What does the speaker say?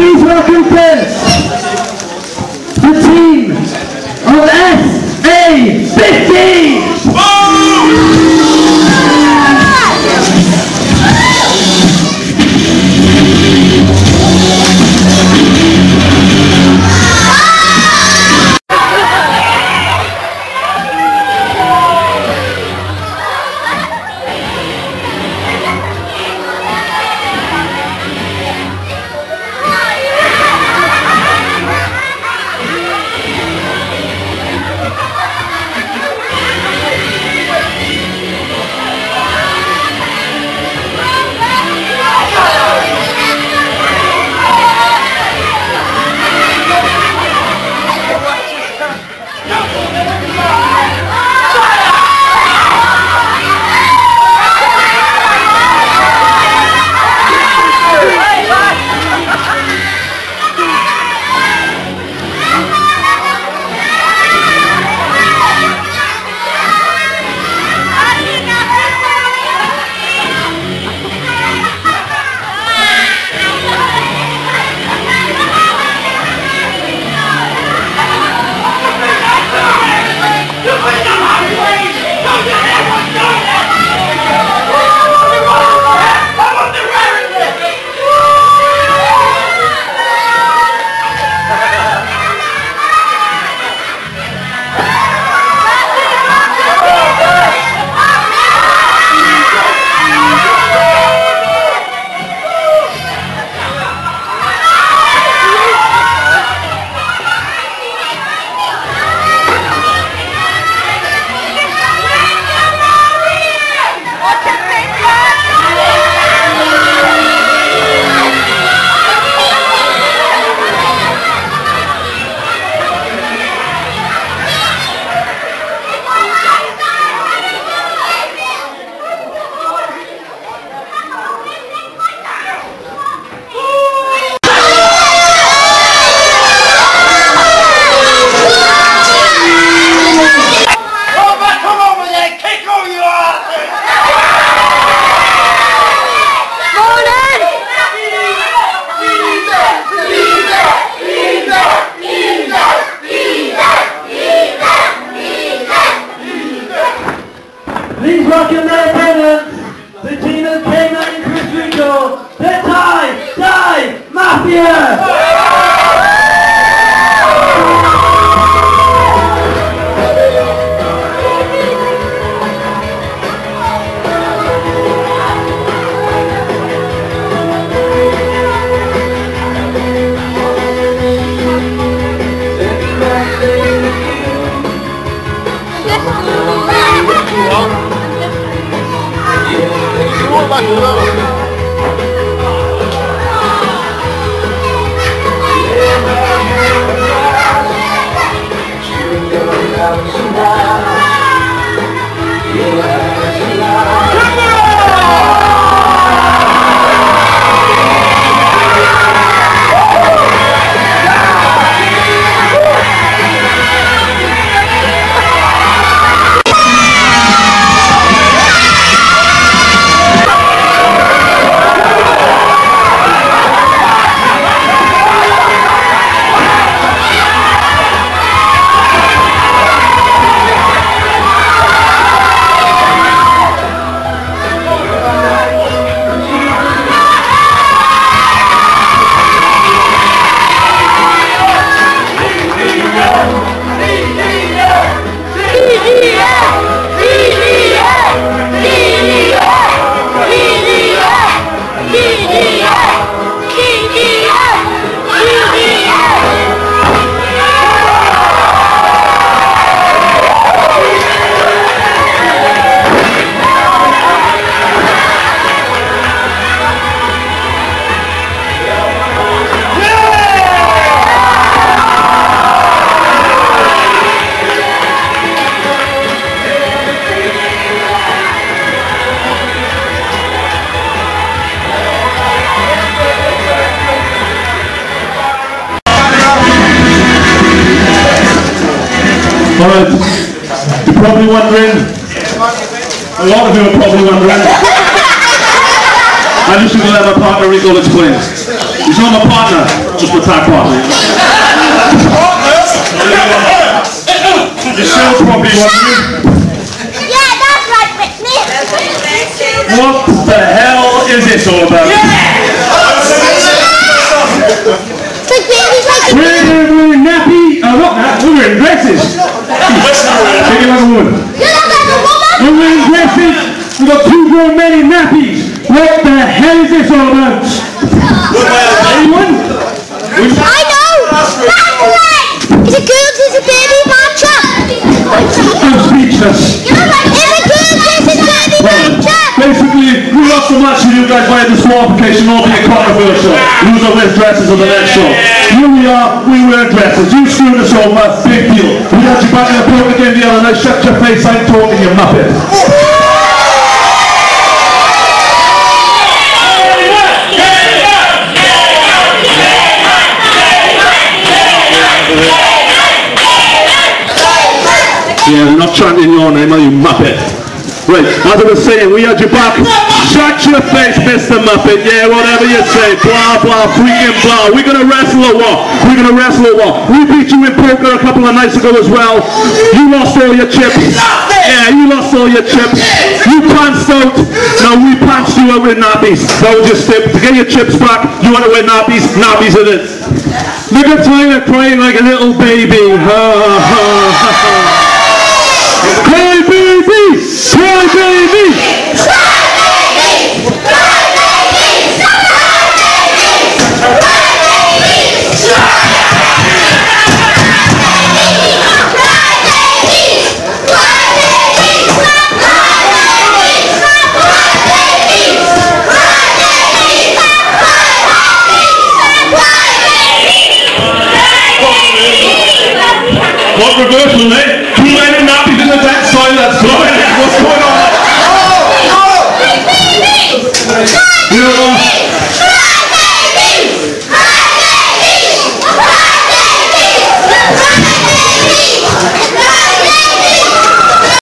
Please welcome first the team of SA-15! Please welcome their opponents, the team of Caiman and Chris Recall, the Tye Dye Maphia! Alright, you're probably wondering, a lot of you are probably wondering, I'm just going to let my partner Recall explain. He's not my partner, just my tag partner. You still probably want me? Yeah, that's right, me. What the hell is this all about? We're wearing nappy, what now? We're wearing dresses. Take it like a woman. We're wearing dresses. We've got 2 grown men in nappies. What the hell is this all about? Anyone? I know! That's right! Is it girls? Is it baby matcha? I'm speechless. Is it girls? Is it baby matcha? Basically, we lost so much and you guys wanted disqualification, all be controversial. Loser wears dresses on the next show. Here we are, we wear dresses. You screwed us over, big deal. We had you back in the poker game the other night, shut your face, I'm talking, you muppet. Yeah, they're not chanting your name, are you muppet? Right, as I was saying, we had you back. Shut your face, Mr. Muppet. Yeah, whatever you say. Blah, blah, freaking blah. We're going to wrestle or what? We're going to wrestle or what? We beat you in poker a couple of nights ago as well. You lost all your chips. Yeah, you lost all your chips. You pantsed out. No, we pantsed you out with nappies. That was just it. To get your chips back, you want to wear nappies? Nappies it is. Look at Tyler crying like a little baby. Ha, ha, ha, ha. Cry baby! Cry baby! What reversal, mate? 2 men in nappies in the back side, that's